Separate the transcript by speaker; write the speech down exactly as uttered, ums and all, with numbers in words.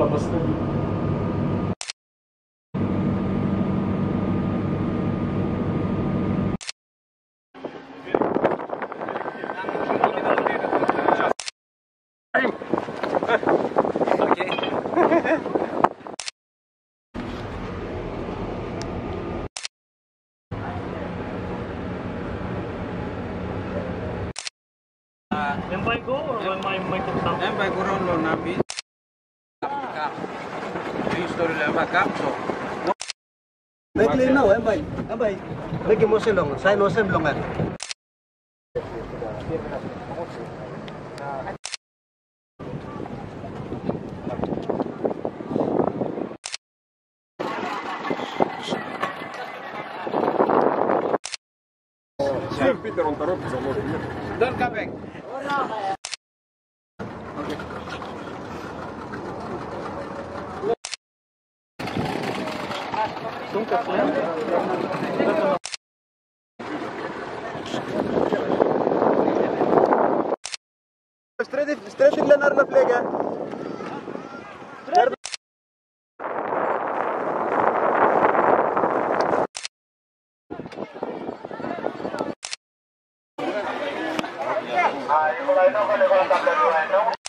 Speaker 1: basta.
Speaker 2: Okay.
Speaker 1: Yang baik go or yang main main tentang?
Speaker 2: Yang baik kurang lo nabi. Ini story lah macam so.
Speaker 3: Baik lino, yang baik, yang baik. Bagi mo silong, saya no silongan.
Speaker 4: Peter on tarot sa mo.
Speaker 2: Don't come back.
Speaker 1: Sungkat lang.
Speaker 3: Straight, straight lang na flag ah. Ay, wala na, wala na, wala na.